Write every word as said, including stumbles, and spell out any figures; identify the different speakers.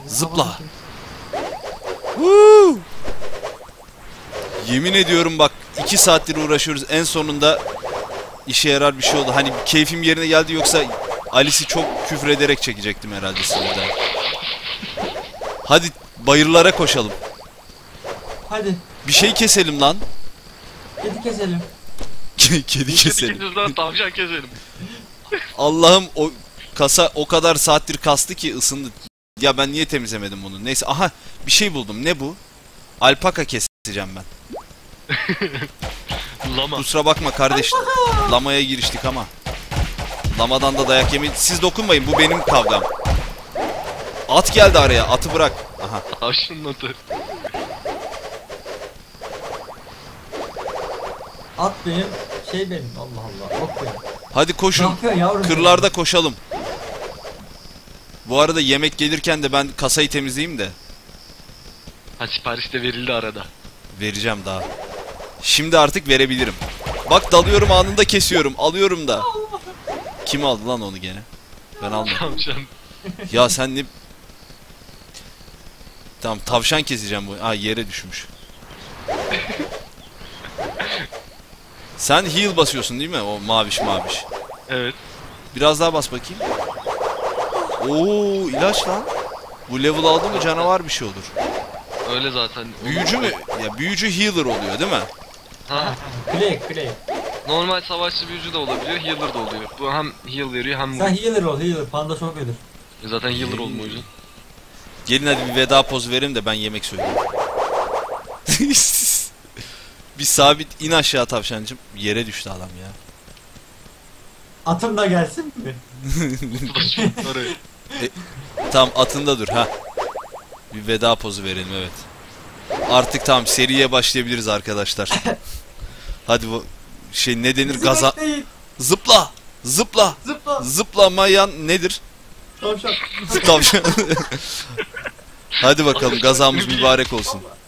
Speaker 1: Zıpla. Woo! Yemin ediyorum bak iki saattir uğraşıyoruz. En sonunda işe yarar bir şey oldu. Hani keyfim yerine geldi, yoksa Alice'i çok küfür ederek çekecektim herhalde sinirden. Hadi bayırlara koşalım.
Speaker 2: Hadi.
Speaker 1: Bir şey keselim lan.
Speaker 2: Kedi keselim.
Speaker 1: Kedi
Speaker 3: Kedi
Speaker 1: keselim.
Speaker 3: keseriz lan, tavşan keselim.
Speaker 1: Allah'ım, o kasa o kadar saattir kastı ki ısındı. Ya ben niye temizlemedim bunu? Neyse, aha bir şey buldum. Ne bu? Alpaka keseceğim ben.
Speaker 3: Lama.
Speaker 1: Kusura bakma kardeş. Lamaya giriştik ama. Lamadan da dayak yemeyin. Siz dokunmayın, bu benim kavgam. At geldi araya, atı bırak. Aha.
Speaker 3: Tavşanın atı.
Speaker 2: At benim, şey benim. Allah Allah. Ok benim.
Speaker 1: Hadi
Speaker 2: Ne
Speaker 1: koşun.
Speaker 2: yapıyorsun yavrum?
Speaker 1: Kırlarda koşalım. Bu arada yemek gelirken de ben kasayı temizleyeyim de.
Speaker 3: Ha, sipariş de verildi arada.
Speaker 1: Vereceğim daha. Şimdi artık verebilirim. Bak dalıyorum, anında kesiyorum. Alıyorum da. Kim aldı lan onu gene? Ben almadım.
Speaker 3: Tavşan.
Speaker 1: Ya sen ne... Tamam, tavşan keseceğim bu. Aa, yere düşmüş. Sen heal basıyorsun değil mi? O maviş maviş.
Speaker 3: Evet.
Speaker 1: Biraz daha bas bakayım. Oo, ilaç lan. Bu level aldı mı canavar bir şey olur.
Speaker 3: Öyle zaten.
Speaker 1: Büyücü mü? Ya büyücü healer oluyor değil mi?
Speaker 3: Ha.
Speaker 2: Play, play.
Speaker 3: Normal savaşçı büyücü de olabiliyor, healer da oluyor. Bu hem heal veriyor hem
Speaker 2: Sen healer ol, healer. Panda çok ölür.
Speaker 3: zaten healer olma o yüzden.
Speaker 1: Gelin hadi bir veda pozu verin de ben yemek söyleyeyim. Bir sabit in aşağı tavşancım. Yere düştü adam ya.
Speaker 2: Atım da gelsin mi?
Speaker 3: Bu da çok oraya.
Speaker 1: Tam atında dur ha. Bir veda pozu verelim, evet. Artık tamam, seriye başlayabiliriz arkadaşlar. Hadi bu şey ne denir,
Speaker 2: Bizi
Speaker 1: gaza
Speaker 2: bekleyin.
Speaker 1: zıpla zıpla
Speaker 2: Zıpla.
Speaker 1: zıplamayan nedir?
Speaker 2: Tavşan.
Speaker 1: Tavşan. Hadi bakalım, gazamız mübarek olsun.